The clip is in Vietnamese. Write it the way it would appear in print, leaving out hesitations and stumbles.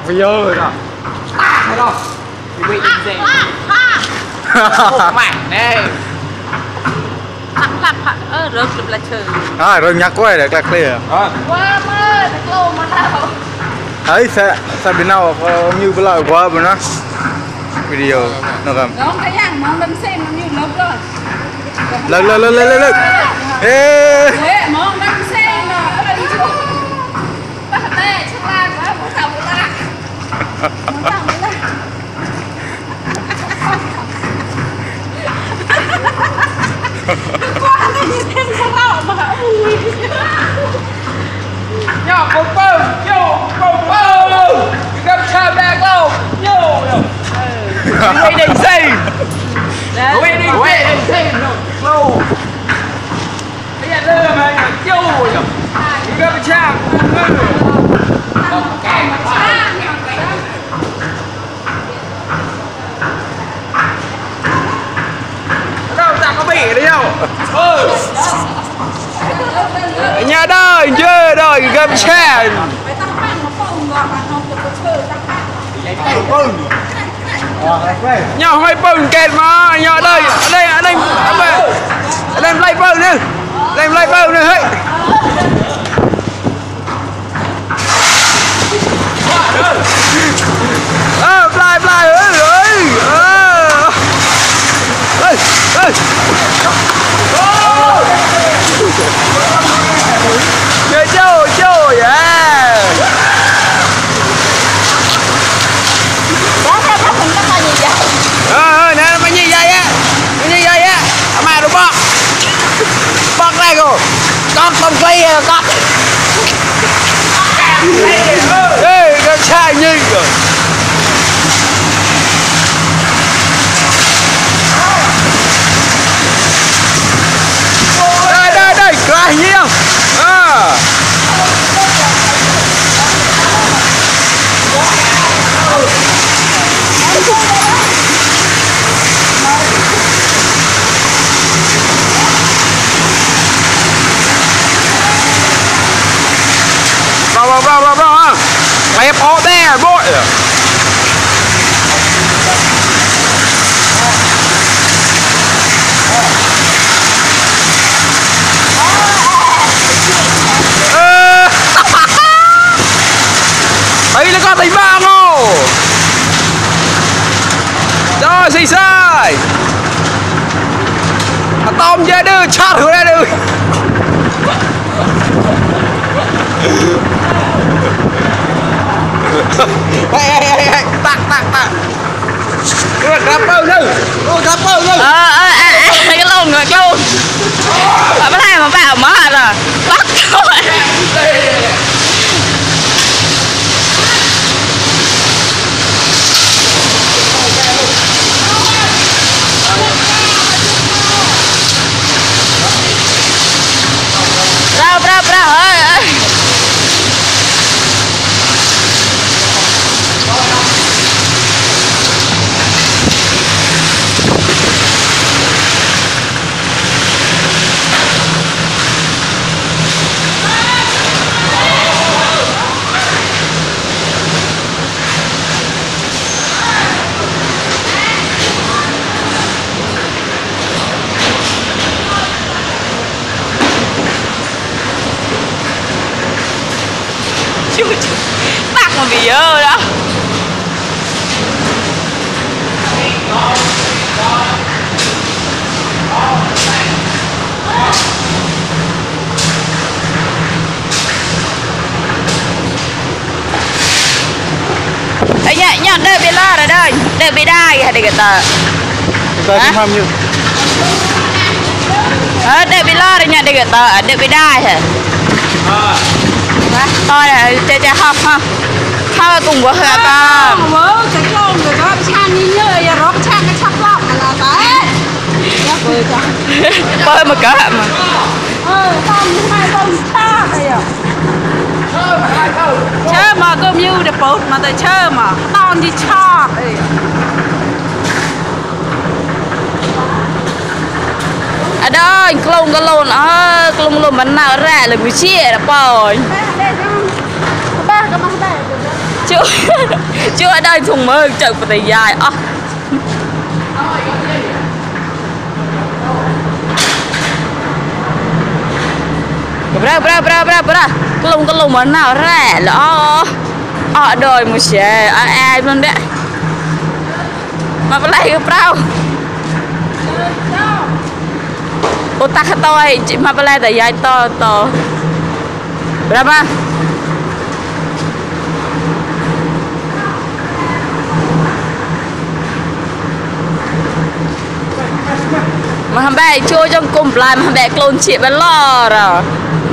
video rồi đó. Thấy không? Bị gì? Một mảnh đây. Rớt là trừ. Rồi nhắc quay để clear. Đó. Quá mơ, lô mà nào. Ấy sẽ bên nào như bây giờ quá bên nó video nó cầm. Đó cái hàng mà mình xem nó như lớp rồi. Lên. Ê. Thế mong đang xem mà ở đi chưa. Bắt tê chắc là quá muốn tao muốn la. Muốn tao muốn la. Quá nó như thêm không lọ mà ui. Nhỏ bông bông, yo, bông bông. Gặp chạm bạc lâu, yo. Wait and see. Wait and see. No. Bây giờ lơ mà yo. Gặp chạm. Đâu ta có bị đấy đâu. Nhà đời chơi đời gặp chèn. Nhỏ hơi bừng kẹt mà nhỏ đây lên lấy bừng đi lên lấy bừng đi hết fly chơi yeah. Nè mà như vậy á mà đúng không bật này rồi con cây con ê con trai như rồi đây cái gì không bro. Left all there, boy. Ấy là con thấy vàng không? Rồi, xì sai. Tôm chơi đưa, chát hướng ra đưa. Hey, tak. Grab bơm đi. Cái lồng rồi luôn. Ở bên này mà bảo mất rồi. Bắt rồi. Bravo ơi. Bạc mà bị ơ đó. Ấy nhá, đợi bị lo rồi đây. Đợi bị đai hay để cái tờ. Tờ không ham như. Đợi bị lo rồi nhá, để cái tờ, đợi bị đai hả? Thôi là chơi học ha. Thôi cùng với hả con. Mớ cái con rồi đó chan như giờ đó chan cái chắp lọc là cái. Bơi mà cỡ mà. Con hai con cha này à. Chơi mà cơm như để bột mà tới chơi mà. Con đi cha đây. Ở đây klong cái lồn klong lồn bắn nào ra là quý chia là bòi. chưa đây thùng mơ chợ của tay dài bra cái lùng mà nào rẻ là đời một xe ai luôn đấy mà phải lấy cái brao ô ta khát tôi mà phải lấy tay dài to berapa mà hàm bè chua trong cùng lại mà hàm bè clone chị bên lo rồi